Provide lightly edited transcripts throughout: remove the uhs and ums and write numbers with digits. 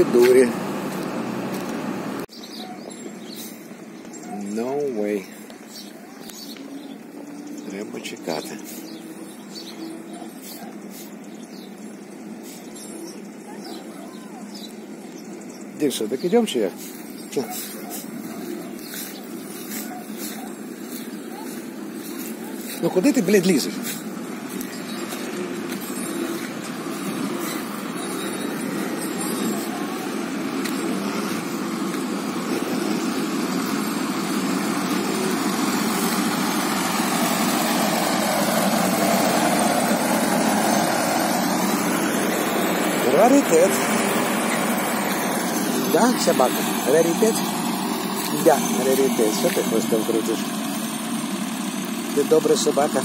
дурі. No way. Треба чекати. Дивіться, так ідемо чи як? Ну куди ти, блядь, лізеш? Раритет. Да, собака? Раритет? Да, раритет. Що ти хвостом крутиш? Ти добра собака.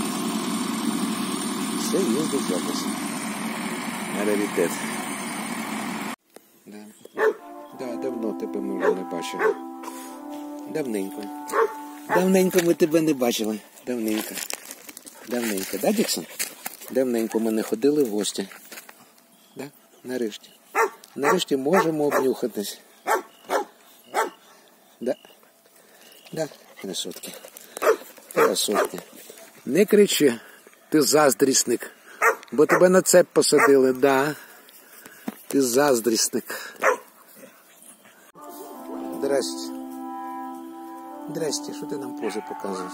Все їздить якось. Раритет. Да. Да, давно тебе ми вже не бачили. Давненько. Давненько ми тебе не бачили. Давненько. Давненько. Да, Діксон? Давненько ми не ходили в гості. Да? Нарешті. Нарешті можемо обнюхатись. Да. Да, красотки. Красотки. Не кричи, ти заздрісник. Бо тебе на цеп посадили, да. Ти заздрісник. Здрасте. Здрасте, що ти нам пози показуєш?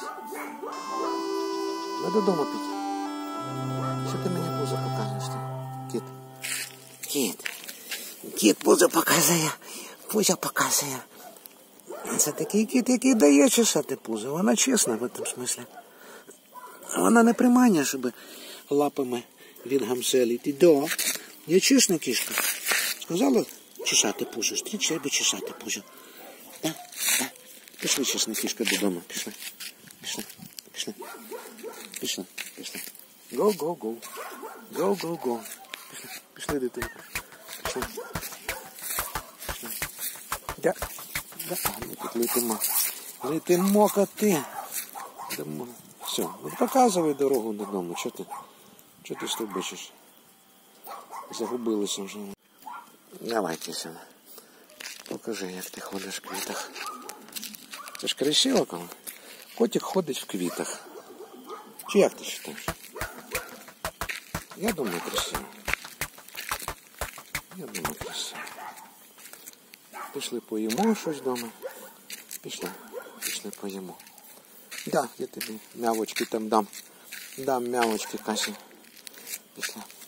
Ну додому піти. Що ти мені пози показуєш? Кіт. Кіт. Кіт позу показує. Поза показує. Це такий кіт, який дає чесати позу. Вона чесна в цьому смислі. Вона не приманює, щоб лапами він гамселить. Да. Я чесна кішка. Сказала чесати позу. Треба чесати позу. Да? Да. Пішли, чесна кішка, додому. Пішли. Пішли. Пішли. Пішли. Пішли. Go, go, go. Go, go, go. Пішли. Пішли, дитинка. Пішли. Пішли. Да. Да. Ми тут летимо. Летимо, коти. Все. Ну, показуй дорогу додому. Чого ти стовбичиш? Загубилися вже. Давайте сюди. Покажи, як ти ходиш в квітах. Це ж красиво, коли котик ходить в квітах. Чи як ти вважаєш? Я думаю, красиво. Я думаю, красиво. Пішли поїмо щось вдома. Пішли поїмо. Да, я тобі м'явочки там дам. Дам м'явочки Касі. Пішли.